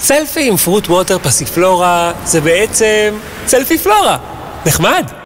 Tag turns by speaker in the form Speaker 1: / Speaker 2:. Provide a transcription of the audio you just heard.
Speaker 1: סלפי עם פרוט ווטר פסיפלורה זה בעצם סלפי פלורה. נחמד.